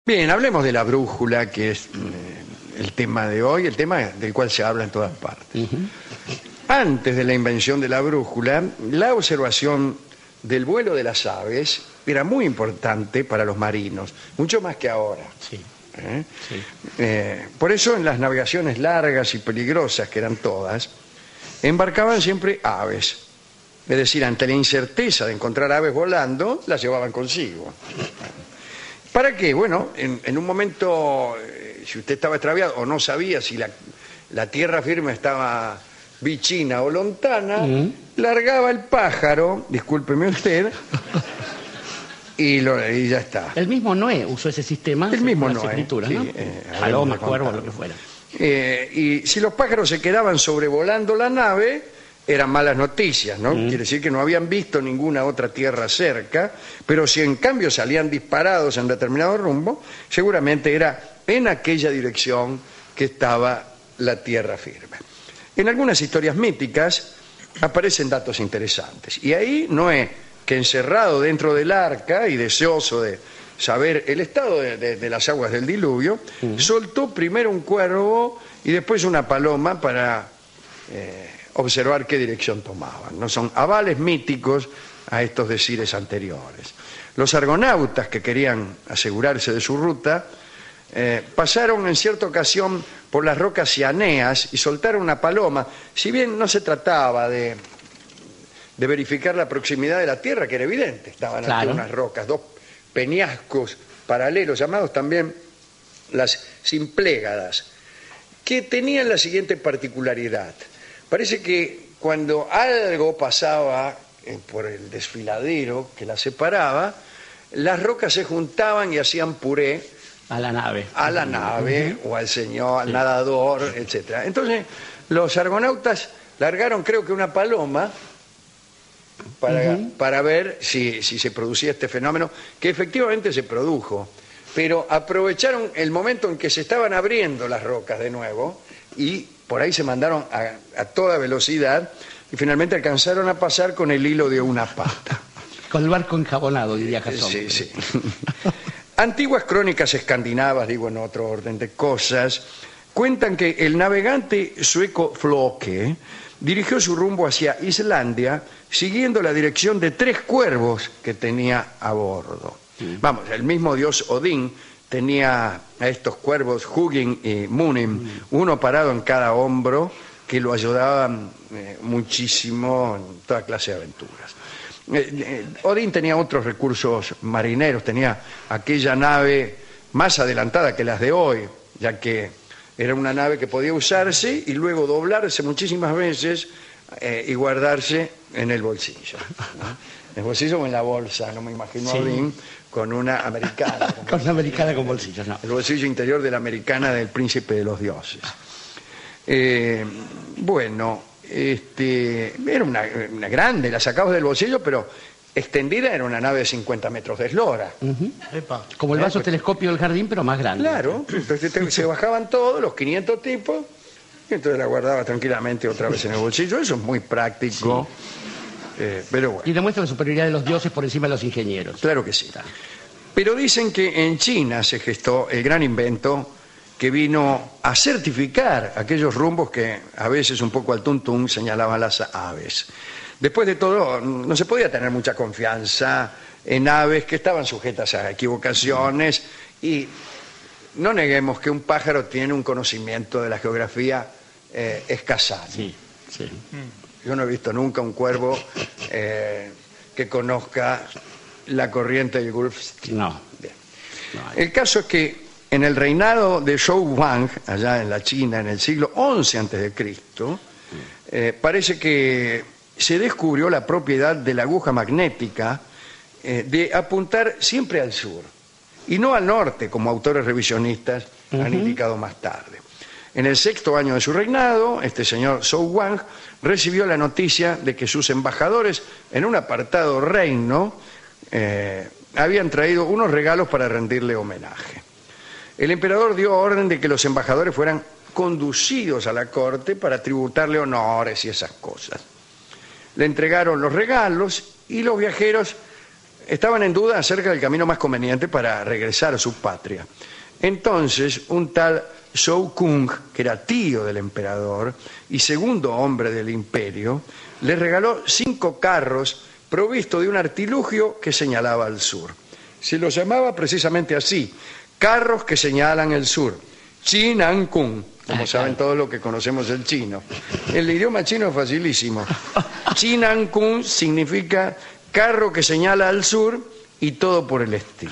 Bien, hablemos de la brújula, que es el tema de hoy, el tema del cual se habla en todas partes. Antes de la invención de la brújula, la observación del vuelo de las aves era muy importante para los marinos, mucho más que ahora. Sí. Por eso en las navegaciones largas y peligrosas, que eran todas, embarcaban siempre aves. Es decir, ante la incerteza de encontrar aves volando, las llevaban consigo. ¿Para qué? Bueno, en un momento, si usted estaba extraviado o no sabía si la tierra firme estaba vichina o lontana, largaba el pájaro, discúlpeme usted, y ya está. El mismo Noé usó ese sistema. El mismo las Noé, escrituras, sí, ¿no? Palomas, cuervos, lo que fuera. Y si los pájaros se quedaban sobrevolando la nave, eran malas noticias, ¿no? Quiere decir que no habían visto ninguna otra tierra cerca, pero si en cambio salían disparados en determinado rumbo, seguramente era en aquella dirección que estaba la tierra firme. En algunas historias míticas aparecen datos interesantes, y ahí Noé, que encerrado dentro del arca y deseoso de saber el estado de las aguas del diluvio, soltó primero un cuervo y después una paloma para observar qué dirección tomaban, ¿no? Son avales míticos a estos decires anteriores. Los argonautas, que querían asegurarse de su ruta, pasaron en cierta ocasión por las rocas cianeas y soltaron una paloma. Si bien no se trataba de verificar la proximidad de la Tierra, que era evidente, estaban aquí unas rocas, dos peñascos paralelos, llamados también las Symplegades, que tenían la siguiente particularidad. Parece que cuando algo pasaba por el desfiladero que la separaba, las rocas se juntaban y hacían puré a la nave. A la nave o al señor, al nadador, etc. Entonces, los argonautas largaron, creo que una paloma, para ver si se producía este fenómeno, que efectivamente se produjo. Pero aprovecharon el momento en que se estaban abriendo las rocas de nuevo y por ahí se mandaron a toda velocidad y finalmente alcanzaron a pasar con el hilo de una pata. Con el barco enjabonado, diría Jasón. Sí, sí. Antiguas crónicas escandinavas, digo en otro orden de cosas, cuentan que el navegante sueco Floke dirigió su rumbo hacia Islandia siguiendo la dirección de 3 cuervos que tenía a bordo. Vamos, el mismo dios Odín tenía a estos cuervos Hugin y Munin, uno parado en cada hombro, que lo ayudaban muchísimo en toda clase de aventuras. Odín tenía otros recursos marineros, tenía aquella nave más adelantada que las de hoy, ya que era una nave que podía usarse y luego doblarse muchísimas veces y guardarse en el bolsillo, ¿no? En el bolsillo o en la bolsa, no me imagino a Odín con una americana. Con una americana con bolsillos, no. El bolsillo interior de la americana del príncipe de los dioses. Bueno, era una grande, la sacabas del bolsillo, pero extendida era una nave de 50 metros de eslora. Como el vaso telescopio del jardín, pero más grande. Claro, entonces se bajaban todos, los 500 tipos, y entonces la guardaba tranquilamente otra vez en el bolsillo. Eso es muy práctico. Pero bueno. Y demuestra la superioridad de los dioses por encima de los ingenieros. Claro que sí. Pero dicen que en China se gestó el gran invento que vino a certificar aquellos rumbos que a veces un poco al tuntún señalaban las aves. Después de todo, no se podía tener mucha confianza en aves que estaban sujetas a equivocaciones y no neguemos que un pájaro tiene un conocimiento de la geografía escasado. Sí. Yo no he visto nunca un cuervo que conozca la corriente del Gulf Stream. No. Bien. El caso es que en el reinado de Zhou Wang, allá en la China, en el siglo XI a.C., parece que se descubrió la propiedad de la aguja magnética de apuntar siempre al sur y no al norte, como autores revisionistas han indicado más tarde. En el 6º año de su reinado, este señor Zhou Wang recibió la noticia de que sus embajadores en un apartado reino habían traído unos regalos para rendirle homenaje. El emperador dio orden de que los embajadores fueran conducidos a la corte para tributarle honores y esas cosas. Le entregaron los regalos y los viajeros estaban en duda acerca del camino más conveniente para regresar a su patria. Entonces, un tal Shou Kung, que era tío del emperador y segundo hombre del imperio, le regaló 5 carros provistos de un artilugio que señalaba al sur. Se los llamaba precisamente así, carros que señalan el sur, Chinan Kung, como saben todos los que conocemos el chino. El idioma chino es facilísimo. Chinan Kung significa carro que señala al sur y todo por el estilo.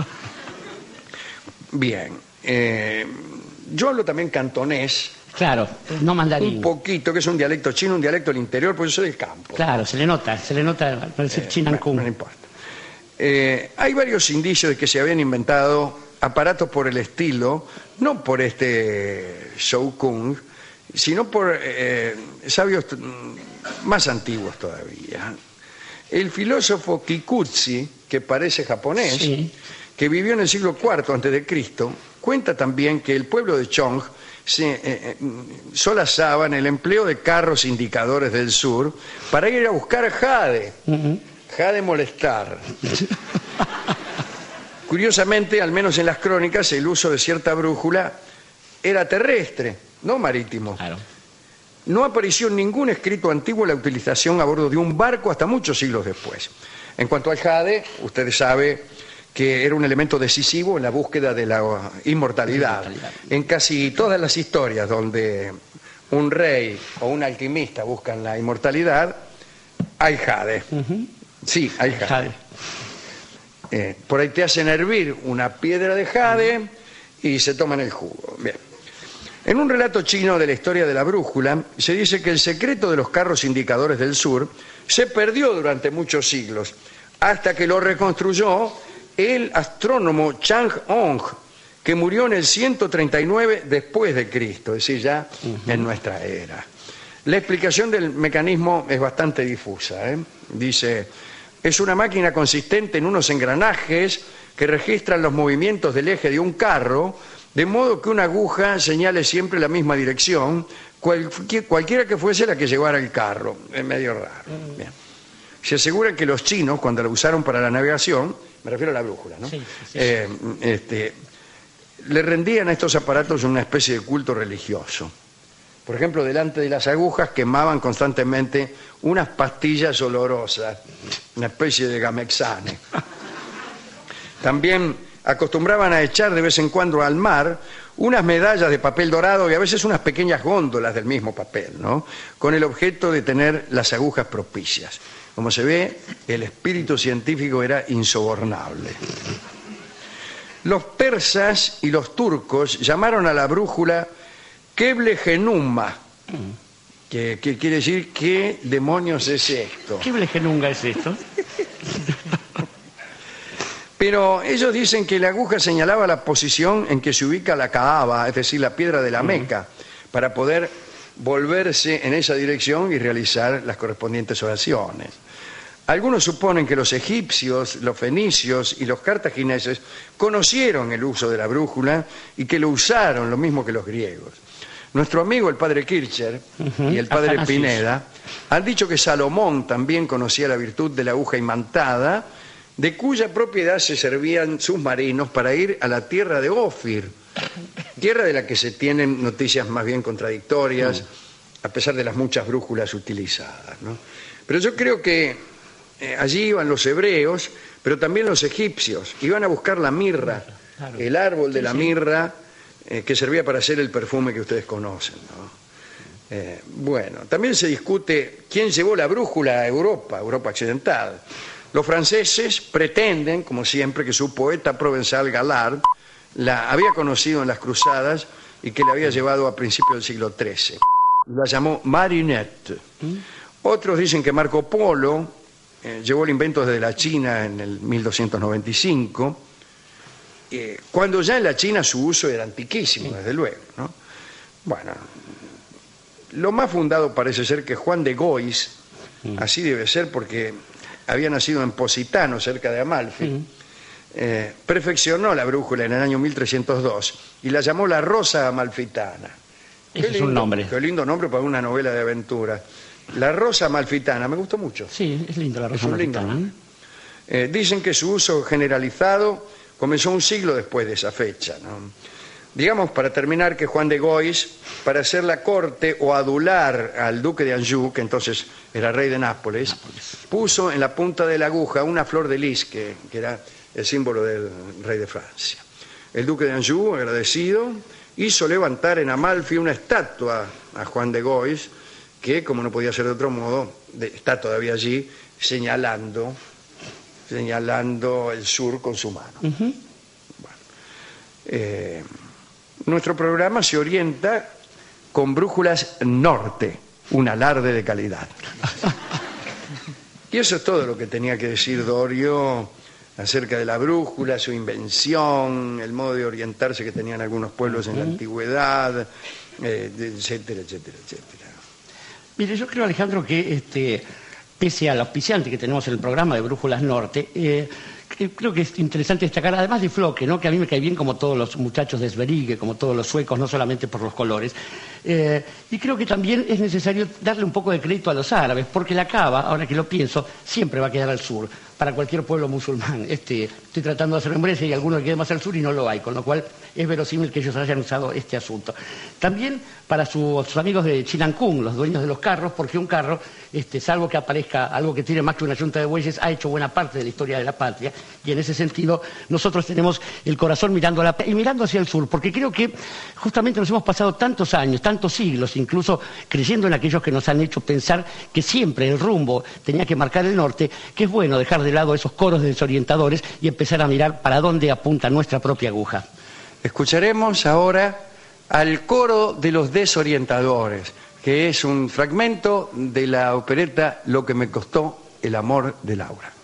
Bien, yo hablo también cantonés. Claro, no mandarín. Un poquito, que es un dialecto chino, un dialecto del interior, porque yo soy del campo. Claro, se le nota al decir Chinan Kung. No importa. Hay varios indicios de que se habían inventado aparatos por el estilo, no por este Shou Kung, sino por sabios más antiguos todavía. El filósofo Kikuchi, que parece japonés, sí, que vivió en el siglo IV a.C., cuenta también que el pueblo de Chong se solazaba en el empleo de carros indicadores del sur para ir a buscar jade, jade molestar. Curiosamente, al menos en las crónicas, el uso de cierta brújula era terrestre, no marítimo. Claro. No apareció en ningún escrito antiguo la utilización a bordo de un barco hasta muchos siglos después. En cuanto al jade, usted sabe que era un elemento decisivo en la búsqueda de la inmortalidad. En casi todas las historias donde un rey o un alquimista buscan la inmortalidad, hay jade. Sí, hay jade. Por ahí te hacen hervir una piedra de jade y se toman el jugo. Bien. En un relato chino de la historia de la brújula, se dice que el secreto de los carros indicadores del sur se perdió durante muchos siglos, hasta que lo reconstruyó el astrónomo Chang Hong, que murió en el 139 después de Cristo, es decir, ya en nuestra era. La explicación del mecanismo es bastante difusa. Dice, es una máquina consistente en unos engranajes que registran los movimientos del eje de un carro, de modo que una aguja señale siempre la misma dirección, cualquiera que fuese la que llevara el carro. Es medio raro. Bien. Se asegura que los chinos, cuando la usaron para la navegación, me refiero a la brújula, ¿no? Sí. Le rendían a estos aparatos una especie de culto religioso. Por ejemplo, delante de las agujas quemaban constantemente unas pastillas olorosas, una especie de gamexane. También acostumbraban a echar de vez en cuando al mar unas medallas de papel dorado y a veces unas pequeñas góndolas del mismo papel, ¿no? Con el objeto de tener las agujas propicias. Como se ve, el espíritu científico era insobornable. Los persas y los turcos llamaron a la brújula Keble Genuma, que quiere decir ¿qué demonios es esto? ¿Keble Genunga es esto? Pero ellos dicen que la aguja señalaba la posición en que se ubica la Kaaba, es decir, la piedra de la Meca, para poder volverse en esa dirección y realizar las correspondientes oraciones. Algunos suponen que los egipcios, los fenicios y los cartagineses conocieron el uso de la brújula y que lo usaron, lo mismo que los griegos. Nuestro amigo el padre Kircher y el padre Pineda han dicho que Salomón también conocía la virtud de la aguja imantada, de cuya propiedad se servían sus marinos para ir a la tierra de Ofir, tierra de la que se tienen noticias más bien contradictorias, a pesar de las muchas brújulas utilizadas, ¿no? Pero yo creo que allí iban los hebreos, pero también los egipcios, iban a buscar la mirra, el árbol de la mirra que servía para hacer el perfume que ustedes conocen, ¿no? Bueno, también se discute quién llevó la brújula a Europa, Europa occidental. Los franceses pretenden, como siempre, que su poeta provenzal Galard la había conocido en las cruzadas y que la había llevado a principios del siglo XIII. La llamó Marinette. Otros dicen que Marco Polo llevó el invento desde la China en el 1295, cuando ya en la China su uso era antiquísimo, desde luego, ¿no? Bueno, lo más fundado parece ser que Juan de Gois, así debe ser porque había nacido en Positano, cerca de Amalfi, perfeccionó la brújula en el año 1302 y la llamó la Rosa Amalfitana. Ese es un nombre. Qué lindo nombre para una novela de aventura. La Rosa Amalfitana, me gustó mucho. Sí, es lindo la Rosa Amalfitana. Dicen que su uso generalizado comenzó un siglo después de esa fecha, ¿no? Digamos, para terminar, que Juan de Gois, para hacer la corte o adular al duque de Anjou, que entonces era rey de Nápoles, puso en la punta de la aguja una flor de lis, que era el símbolo del rey de Francia. El duque de Anjou, agradecido, hizo levantar en Amalfi una estatua a Juan de Gois, que, como no podía ser de otro modo, está todavía allí señalando el sur con su mano. Nuestro programa se orienta con Brújulas Norte, un alarde de calidad. Y eso es todo lo que tenía que decir Dorio acerca de la brújula, su invención, el modo de orientarse que tenían algunos pueblos en la antigüedad, etcétera, etcétera, etcétera. Mire, yo creo, Alejandro, que pese al auspiciante que tenemos en el programa de Brújulas Norte, creo que es interesante destacar, además de Floque, ¿no?, que a mí me cae bien como todos los muchachos de Sverige, como todos los suecos, no solamente por los colores, y creo que también es necesario darle un poco de crédito a los árabes, porque la cava, ahora que lo pienso, siempre va a quedar al sur, para cualquier pueblo musulmán. Estoy tratando de hacer memoria si hay alguno que quede más al sur y no lo hay, con lo cual es verosímil que ellos hayan usado este asunto. También para sus amigos de Chinancún, los dueños de los carros, porque un carro, salvo que aparezca algo que tiene más que una yunta de bueyes, ha hecho buena parte de la historia de la patria, y en ese sentido nosotros tenemos el corazón mirando hacia el sur, porque creo que justamente nos hemos pasado tantos años, tantos siglos, incluso creyendo en aquellos que nos han hecho pensar que siempre el rumbo tenía que marcar el norte, que es bueno dejar de lado esos coros de desorientadores y empezar a mirar para dónde apunta nuestra propia aguja. Escucharemos ahora al coro de los desorientadores, que es un fragmento de la opereta Lo que me costó el amor de Laura.